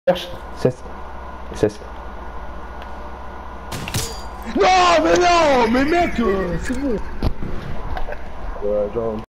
Cherche. Cesse. Cesse. Non, mais non, mais mec, c'est bon. Genre...